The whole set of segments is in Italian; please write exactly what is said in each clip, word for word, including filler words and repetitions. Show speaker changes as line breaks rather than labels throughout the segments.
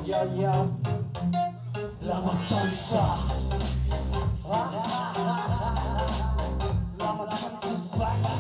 Yo yo, la mattanza, la mattanza sbaglia.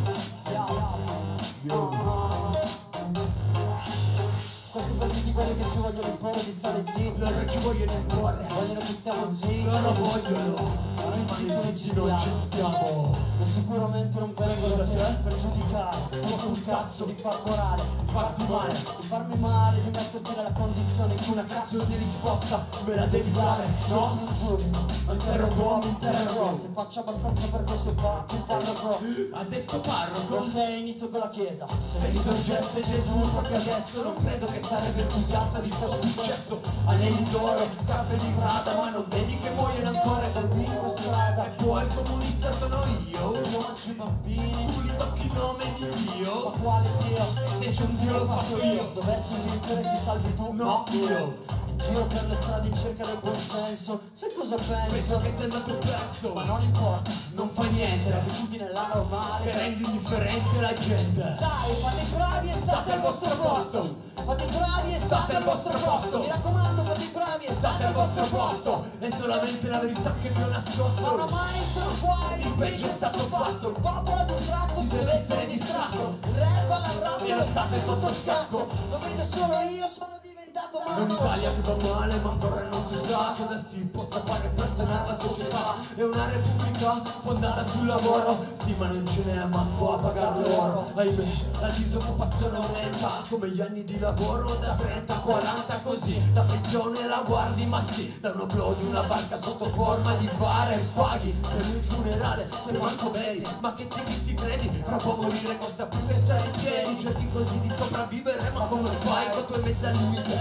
Questi per tutti quelli che ci vogliono imporre di stare zitti.
Loro ci vogliono imporre,
vogliono che stiamo zitti.
loro vogliono,
ma noi zitti non ci
non ci
stiamo.
stiamo.
E sicuramente non vengono da te per giudicare. Fuoco un cazzo di far morale, di farti male, di farmi male, di metterti nella condizione in cui una cazzo di risposta me la devi dare. No, non giudico, non interrogo, mi interrogo. Se faccio abbastanza per questo fatto un parroco.
Ha detto parroco,
Con te inizio con la chiesa. Se
se risorgesse Gesù proprio adesso, non credo che sarebbe entusiasta di sto successo. Anelli d'oro, scarpe di Prada, ma non vedi che muoiono ancora col
bambini per strada.
E poi il comunista sono io.
Io mangio i bambini,
Tu li tocchi in nome di
ma
Dio.
quale Dio?
Se c'è un Dio l'ho fatto io.
Dovessi esistere ti salvi tu?
No, io.
Giro per le strade in cerca del buon senso. Sai cosa penso?
Penso che sei andato perso,
Ma non importa,
non fa niente.
l'abitudine è la normale.
Che rende indifferente la gente.
Dai, fate i bravi e state al vostro posto. Fate i bravi e state al vostro posto. Mi raccomando, fate i bravi e
State al vostro posto, è solamente la verità che vi ho
Ma
nascosto.
oramai sono qua, il peggio è stato fatto. Il popolo ad un tratto si deve essere distratto. Il rap alla rap e lo stato è sotto scacco. Lo vedo solo io, sono diventato
È
matto.
un'Italia che va male ma ancora non si sa cosa si possa fare per sanare la società. È una repubblica fondata sul lavoro, sì ma non ce n'è manco a pagar l'oro. Ahimè, la disoccupazione aumenta come gli anni di lavoro da trenta a quaranta così. La pensione la guardi ma sì, da un upload una barca sotto forma di bar e paghi. Per il funerale te manco vedi, ma che ti, che ti credi? Fra può morire costa più che stare in piedi. Cerchi così di sopravvivere ma come fai con tue mezza limite?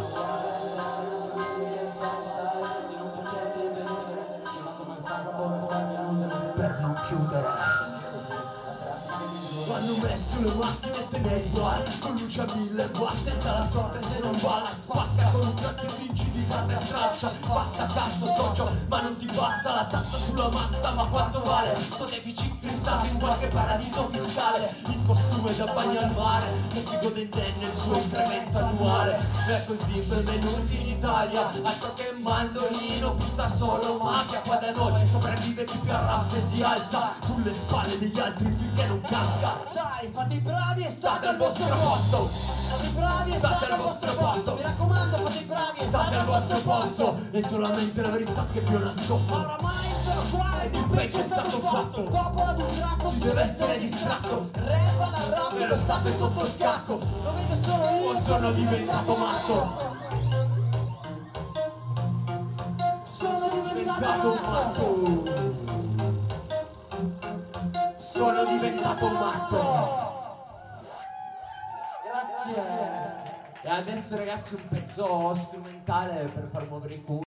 Per non chiudere hanno messo le macchine teneri guardi con luce a mille watt, tenta la sorte se non va la spacca con un tratto vinci di carne straccia. Fatta cazzo socio, ma non ti basta la tassa sulla massa, ma quanto vale sto deficit criptato in qualche paradiso fiscale, in costume da bagno al mare che si gode indenne il suo incremento annuale. È così benvenuti in Italia, altro che mandolino, puzza solo mafia. Qua da noi sopravvive chi più arrabba e si alza sulle spalle degli altri finché non casca.
Dai, fate i bravi e
State
state
al vostro posto,
Fate i bravi e
State
state
al
al vostro
vostro
posto.
posto.
Mi raccomando, fate i bravi e
state al vostro posto, è solamente la verità che vi ho
Ma
nascosto.
oramai sono qua ed il peggio è stato fatto. Il popolo ad un tratto si deve essere distratto. Rap alla rap e lo stato è sotto scacco. Lo vedo solo io,
Io sono diventato matto,
sono diventato
diventato
matto.
matto. Sono diventato matto.
Grazie.
E adesso ragazzi un pezzo strumentale per far muovere i culo.